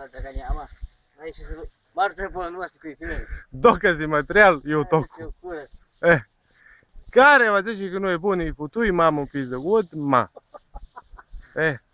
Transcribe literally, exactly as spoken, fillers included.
da ganjama. Aici se bar trebuie nu asta cu filme. Dokazi materijal je u toku. E, care va zici că nu e bun, i putui, mamă, piză, ud, ma. E.